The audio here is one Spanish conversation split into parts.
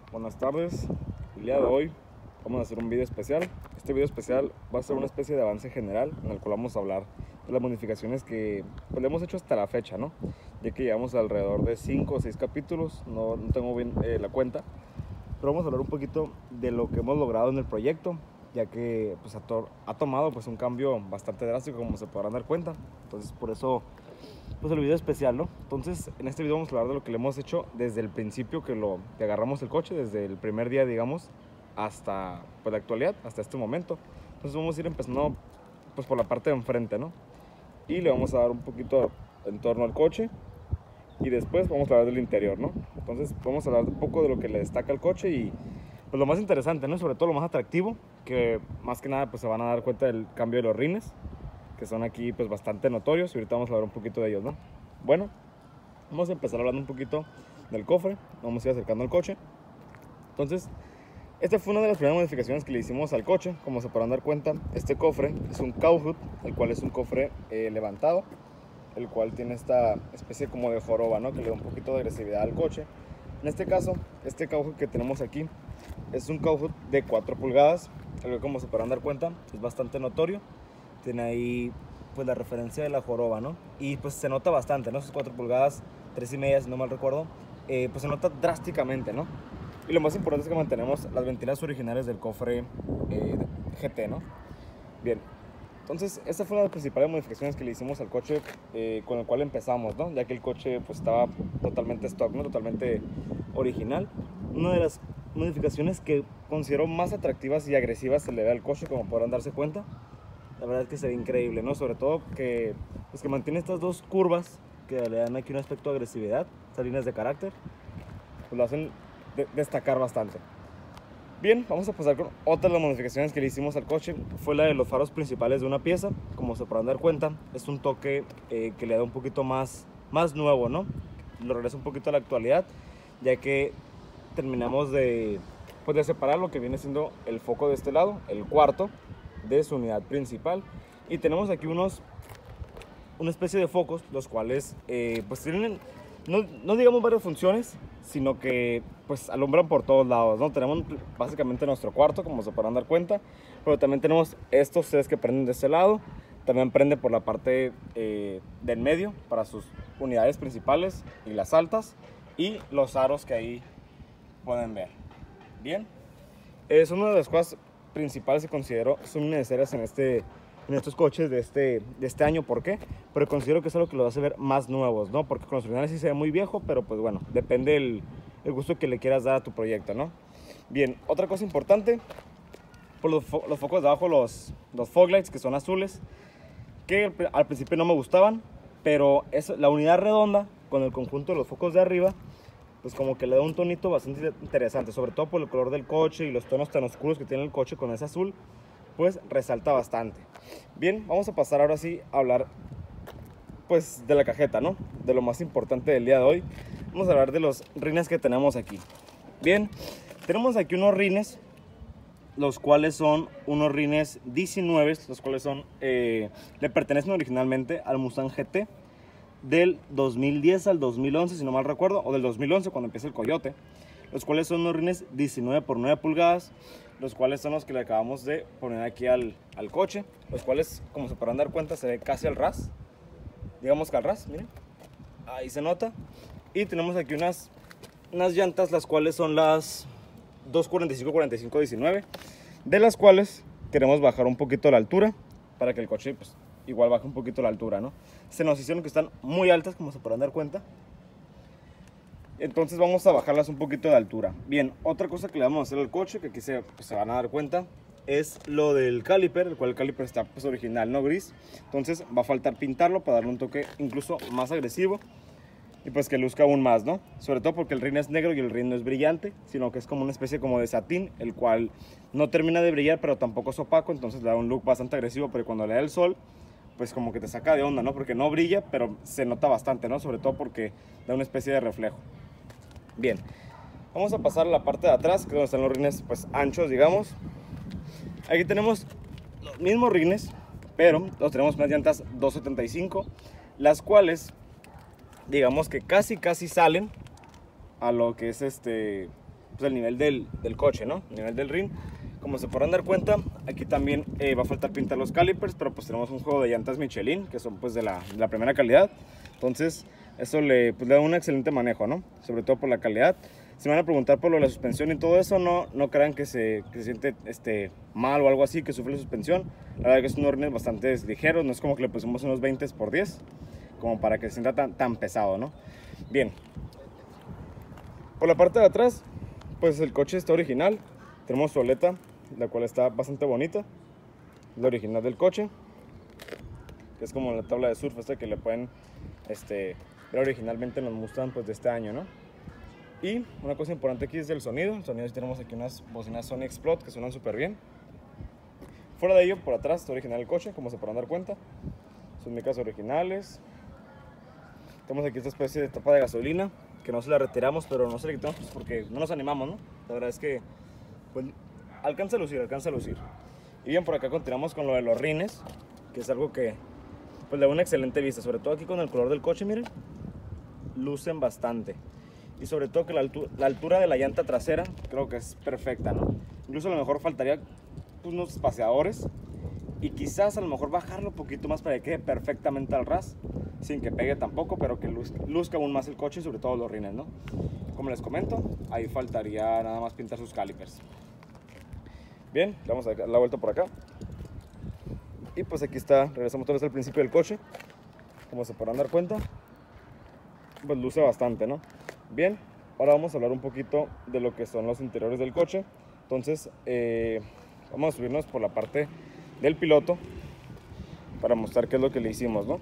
Buenas tardes. El día de hoy vamos a hacer un video especial. Este video especial va a ser una especie de avance general en el cual vamos a hablar de las modificaciones que le hemos hecho hasta la fecha, ¿no? Ya que llevamos alrededor de 5 o 6 capítulos, no tengo bien la cuenta, pero vamos a hablar un poquito de lo que hemos logrado en el proyecto, ya que pues, ha tomado pues, un cambio bastante drástico, como se podrán dar cuenta. Entonces por eso pues el video especial, ¿no? Entonces en este video vamos a hablar de lo que le hemos hecho desde el principio que agarramos el coche, desde el primer día, digamos, hasta pues, la actualidad, hasta este momento. Entonces vamos a ir empezando pues por la parte de enfrente, ¿no? Y le vamos a dar un poquito en torno al coche y después vamos a hablar del interior, ¿no? Entonces vamos a hablar un poco de lo que le destaca al coche y pues lo más interesante, ¿no? Sobre todo lo más atractivo, que más que nada pues se van a dar cuenta del cambio de los rines, que son aquí pues bastante notorios, y ahorita vamos a hablar un poquito de ellos, ¿no? Bueno, vamos a empezar hablando un poquito del cofre, vamos a ir acercando al coche. Entonces, esta fue una de las primeras modificaciones que le hicimos al coche. Como se podrán dar cuenta, este cofre es un cowhood, el cual es un cofre levantado, el cual tiene esta especie como de joroba, ¿no? Que le da un poquito de agresividad al coche. En este caso, este cowhood que tenemos aquí es un cowhood de 4 pulgadas, el que como se podrán dar cuenta es bastante notorio. Tiene ahí pues la referencia de la joroba, ¿no? Y pues se nota bastante, ¿no? Esos 4 pulgadas, 3,5 si no mal recuerdo, pues se nota drásticamente, ¿no? Y lo más importante es que mantenemos las ventilas originales del cofre GT, ¿no? Bien, entonces esta fue una de las principales modificaciones que le hicimos al coche con el cual empezamos, ¿no? Ya que el coche pues estaba totalmente stock, ¿no? Totalmente original. Una de las modificaciones que considero más atractivas y agresivas se le ve al coche, como podrán darse cuenta. La verdad es que se ve increíble, ¿no? Sobre todo que, pues que mantiene estas dos curvas que le dan aquí un aspecto de agresividad, estas líneas de carácter, pues lo hacen destacar bastante. Bien, vamos a pasar con otra de las modificaciones que le hicimos al coche. Fue la de los faros principales de una pieza. Como se podrán dar cuenta, es un toque que le da un poquito más nuevo, ¿no? Lo regresa un poquito a la actualidad, ya que terminamos pues de separar lo que viene siendo el foco de este lado, el cuarto de su unidad principal, y tenemos aquí una especie de focos, los cuales pues tienen, no digamos varias funciones, sino que pues alumbran por todos lados, ¿no? Tenemos básicamente nuestro cuarto, como se podrán dar cuenta, pero también tenemos estos 3 que prenden de este lado, también prende por la parte del medio para sus unidades principales y las altas, y los aros que ahí pueden ver. Bien, es una de las cosas principales que considero son necesarias en estos coches de este año. ¿Por qué? Pero considero que es algo que los hace ver más nuevos, ¿no? Porque con los originales sí se ve muy viejo, pero pues bueno, depende el gusto que le quieras dar a tu proyecto, ¿no? Bien, otra cosa importante, por los focos de abajo, los fog lights, que son azules, que al principio no me gustaban, pero es la unidad redonda con el conjunto de los focos de arriba, pues como que le da un tonito bastante interesante, sobre todo por el color del coche y los tonos tan oscuros que tiene el coche con ese azul, pues resalta bastante. Bien, vamos a pasar ahora sí a hablar pues de la cajeta, ¿no? De lo más importante del día de hoy. Vamos a hablar de los rines que tenemos aquí. Bien, tenemos aquí unos rines, los cuales son unos rines 19, los cuales son, le pertenecen originalmente al Mustang GT del 2010 al 2011, si no mal recuerdo, o del 2011 cuando empieza el Coyote, los cuales son unos rines 19 por 9 pulgadas, los cuales son los que le acabamos de poner aquí al coche, los cuales, como se podrán dar cuenta, se ve casi al ras, digamos que al ras, miren, ahí se nota. Y tenemos aquí unas llantas, las cuales son las 245-45-19, de las cuales queremos bajar un poquito la altura para que el coche pues igual baje un poquito la altura, ¿no? Se nos hicieron que están muy altas, como se podrán dar cuenta, entonces vamos a bajarlas un poquito de altura. Bien, otra cosa que le vamos a hacer al coche, que aquí se van a dar cuenta, es lo del caliper, el cual el caliper está pues original, no gris. Entonces va a faltar pintarlo para darle un toque incluso más agresivo y pues que luzca aún más, ¿no? Sobre todo porque el rin es negro y el rin no es brillante, sino que es como una especie como de satín, el cual no termina de brillar, pero tampoco es opaco, entonces le da un look bastante agresivo, pero cuando le da el sol, pues como que te saca de onda, ¿no? Porque no brilla, pero se nota bastante, ¿no? Sobre todo porque da una especie de reflejo. Bien, vamos a pasar a la parte de atrás, que es donde están los rines pues anchos, digamos. Aquí tenemos los mismos rines, pero los tenemos unas llantas 275, las cuales digamos que casi salen a lo que es pues, el nivel del coche, ¿no? El nivel del rin. Como se podrán dar cuenta, aquí también va a faltar pintar los calipers, pero pues tenemos un juego de llantas Michelin, que son pues de la primera calidad. Entonces, eso le da un excelente manejo, ¿no? Sobre todo por la calidad. Si me van a preguntar por lo de la suspensión y todo eso, no crean que se siente mal o algo así, que sufre la suspensión. La verdad que son rines bastante ligeros, no es como que le pusimos unos 20x10, como para que se sienta tan pesado, ¿no? Bien. Por la parte de atrás, pues el coche está original. Tenemos su aleta, la cual está bastante bonita. La original del coche, que es como la tabla de surf que le pueden ver originalmente en los Mustang pues, de este año, ¿no? Y una cosa importante aquí es el sonido. El sonido, tenemos aquí unas bocinas Sony Explode que suenan súper bien. Fuera de ello, por atrás está original el coche, como se podrán dar cuenta. Sus micas originales. Tenemos aquí esta especie de tapa de gasolina, que no se la retiramos, pero no se la quitamos pues, porque no nos animamos, ¿no? La verdad es que pues, alcanza a lucir. Y bien, por acá continuamos con lo de los rines, que es algo que pues, le da una excelente vista, sobre todo aquí con el color del coche, miren, lucen bastante. Y sobre todo que la altura de la llanta trasera creo que es perfecta, ¿no? Incluso a lo mejor faltaría unos espaciadores y quizás a lo mejor bajarlo un poquito más para que quede perfectamente al ras, sin que pegue tampoco, pero que luzca aún más el coche y sobre todo los rines, ¿no? Como les comento, ahí faltaría nada más pintar sus calipers. Bien, le vamos a dar la vuelta por acá. Y pues aquí está, regresamos otra vez al principio del coche. Como se podrán dar cuenta, pues luce bastante, ¿no? Bien, ahora vamos a hablar un poquito de lo que son los interiores del coche. Entonces, vamos a subirnos por la parte del piloto para mostrar qué es lo que le hicimos, ¿no?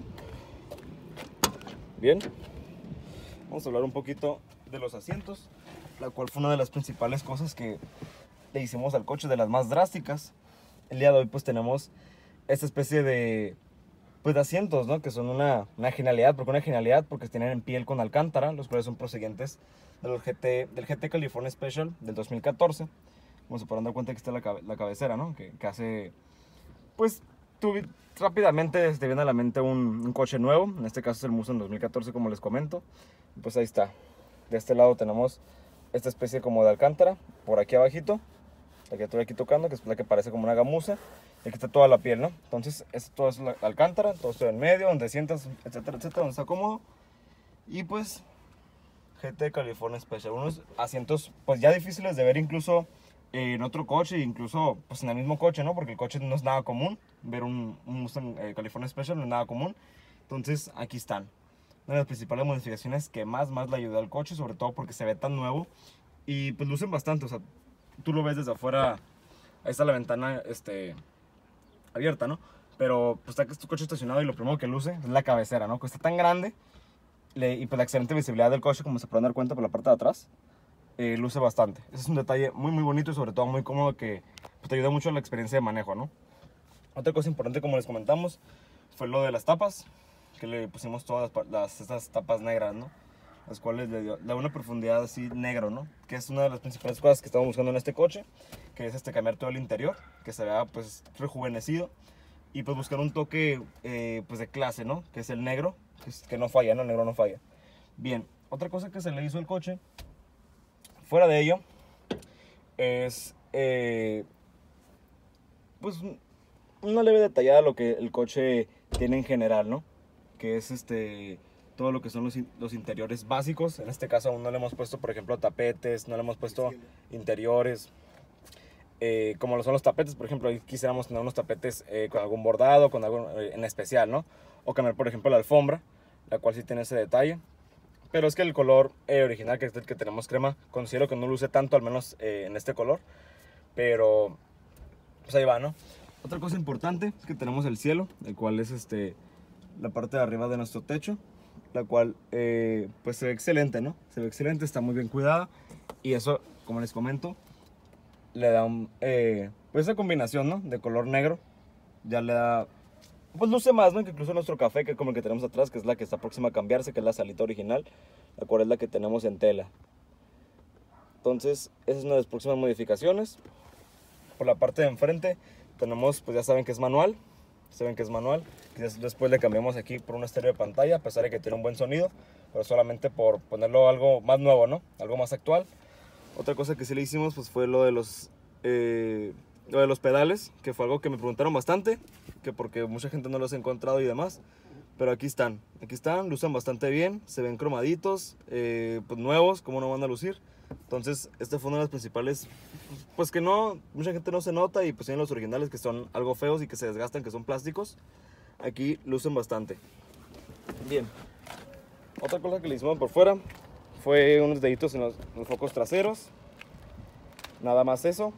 Bien, vamos a hablar un poquito de los asientos, la cual fue una de las principales cosas que le hicimos al coche, de las más drásticas. El día de hoy pues tenemos esta especie de asientos, ¿no? Que son una genialidad, porque tienen en piel con alcántara, los cuales son procedentes del GT California Special del 2014. Como se podrán dar cuenta que está la cabecera, ¿no? Que hace, pues, rápidamente te viene a la mente un coche nuevo. En este caso es el Mustang 2014, como les comento. Pues ahí está. De este lado tenemos esta especie como de alcántara, por aquí abajito, la que estoy aquí tocando, que es la que parece como una gamuza. Y aquí está toda la piel, ¿no? Entonces, todo es la alcántara, todo esto en medio, donde sientas, etcétera, donde está cómodo. Y pues, GT California Special. Unos asientos, pues ya difíciles de ver incluso en otro coche, incluso pues en el mismo coche, ¿no? Porque el coche no es nada común. Ver un Mustang California Special no es nada común. Entonces, aquí están. Una de las principales modificaciones que más le ayudó al coche, sobre todo porque se ve tan nuevo. Y pues lucen bastante, o sea, tú lo ves desde afuera. Ahí está la ventana, abierta, ¿no? Pero pues está que este coche estacionado y lo primero que luce es la cabecera, ¿no? Que está tan grande y pues la excelente visibilidad del coche, como se pueden dar cuenta por la parte de atrás, luce bastante. Ese es un detalle muy bonito y sobre todo muy cómodo que pues, te ayuda mucho en la experiencia de manejo, ¿no? Otra cosa importante, como les comentamos, fue lo de las tapas, que le pusimos todas estas tapas negras, ¿no? Las cuales le da una profundidad así negro, ¿no? Que es una de las principales cosas que estamos buscando en este coche, que es cambiar todo el interior, que se vea pues rejuvenecido y pues buscar un toque pues de clase, ¿no? Que es el negro, que no falla, ¿no? El negro no falla. Bien, otra cosa que se le hizo al coche, fuera de ello, es pues una leve detallada lo que el coche tiene en general, ¿no? Que es todo lo que son los interiores básicos. En este caso aún no le hemos puesto, por ejemplo, tapetes, no le hemos puesto interiores. Como lo son los tapetes, por ejemplo, ahí quisiéramos tener unos tapetes con algún bordado, con algo en especial, ¿no? O cambiar, por ejemplo, la alfombra, la cual sí tiene ese detalle. Pero es que el color original, que es el que tenemos crema, considero que no luce tanto, al menos en este color. Pero, pues ahí va, ¿no? Otra cosa importante es que tenemos el cielo, el cual es la parte de arriba de nuestro techo, la cual pues se ve excelente, ¿no? Se ve excelente, está muy bien cuidada y eso, como les comento, le da pues esa combinación, ¿no? De color negro, ya le da, pues luce más, ¿no? Que incluso nuestro café, que es como el que tenemos atrás, que es la que está próxima a cambiarse, que es la salita original, la cual es la que tenemos en tela. Entonces, esa es una de las próximas modificaciones. Por la parte de enfrente tenemos, pues ya saben que es manual. Después le cambiamos aquí por un estéreo de pantalla, a pesar de que tiene un buen sonido, pero solamente por ponerlo algo más nuevo, ¿no? Algo más actual. Otra cosa que sí le hicimos pues fue lo de los pedales, que fue algo que me preguntaron bastante, que porque mucha gente no los ha encontrado y demás. Pero aquí están, lucen bastante bien, se ven cromaditos, pues nuevos, como no van a lucir. Entonces, este fue uno de los principales, pues que no, mucha gente no se nota, y pues tienen los originales que son algo feos y que se desgastan, que son plásticos. Aquí lucen bastante. Bien, otra cosa que le hicimos por fuera fue unos deditos en los focos traseros. Nada más eso,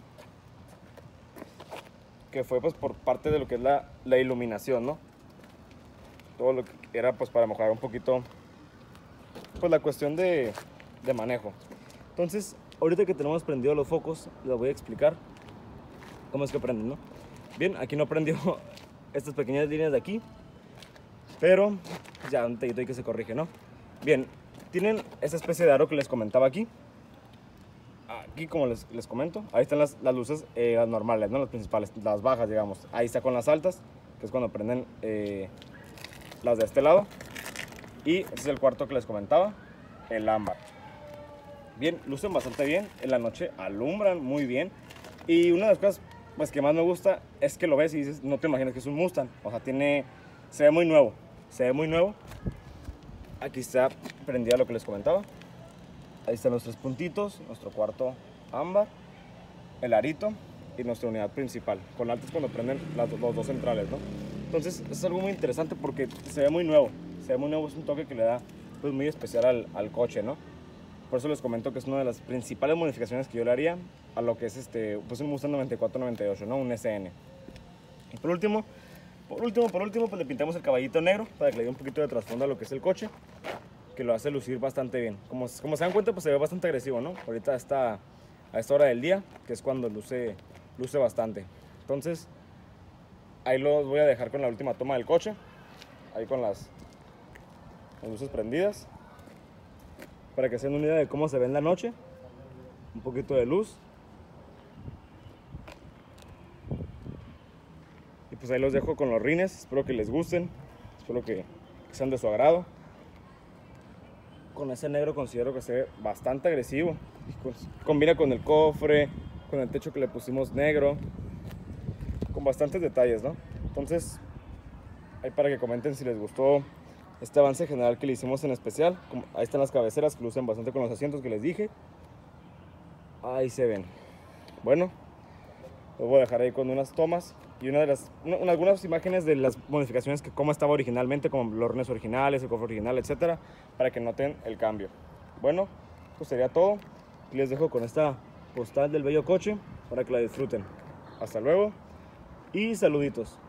que fue pues por parte de lo que es la iluminación, ¿no? Todo lo que era pues para mejorar un poquito pues la cuestión de manejo. Entonces, ahorita que tenemos prendidos los focos, les voy a explicar cómo es que prenden, ¿no? Bien, aquí no prendió estas pequeñas líneas de aquí, pero ya un detallito ahí que se corrige, ¿no? Bien, tienen esa especie de aro que les comentaba aquí. Aquí, como les comento, ahí están las luces, las normales, ¿no? Las principales, las bajas, digamos. Ahí está con las altas, que es cuando prenden las de este lado. Y este es el cuarto que les comentaba, el ámbar. Bien, lucen bastante bien, en la noche alumbran muy bien. Y una de las cosas pues, que más me gusta es que lo ves y dices, no te imaginas que es un Mustang. O sea, se ve muy nuevo, se ve muy nuevo. Aquí está prendida lo que les comentaba. Ahí están los 3 puntitos, nuestro cuarto ámbar, el arito y nuestra unidad principal, con altas cuando prenden los 2 centrales, ¿no? Entonces es algo muy interesante porque se ve muy nuevo, es un toque que le da pues muy especial al coche, ¿no? Por eso les comento que es una de las principales modificaciones que yo le haría a lo que es pues un Mustang 94-98, ¿no? Un SN. Y por último, pues le pintamos el caballito negro para que le dé un poquito de trasfondo a lo que es el coche, que lo hace lucir bastante bien. Como se dan cuenta, pues se ve bastante agresivo, ¿no? Ahorita a esta hora del día, que es cuando luce bastante. Entonces, ahí los voy a dejar con la última toma del coche, ahí con las luces prendidas, para que se den una idea de cómo se ve en la noche. Un poquito de luz. Y pues ahí los dejo con los rines, espero que les gusten, espero que sean de su agrado. Con ese negro considero que se ve bastante agresivo. Combina con el cofre, con el techo que le pusimos negro, con bastantes detalles, ¿no? Entonces, ahí para que comenten si les gustó este avance general que le hicimos en especial. Ahí están las cabeceras que lucen bastante con los asientos que les dije. Ahí se ven. Bueno, los voy a dejar ahí con unas tomas y algunas imágenes de las modificaciones, que cómo estaba originalmente, como los rines originales, el cofre original, etcétera, para que noten el cambio. Bueno, pues sería todo. Y les dejo con esta postal del bello coche para que la disfruten. Hasta luego y saluditos.